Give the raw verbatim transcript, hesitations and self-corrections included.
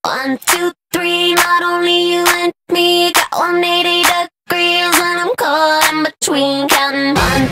One, two, three, not only you and me, got one eighty degrees and I'm caught in between, counting one,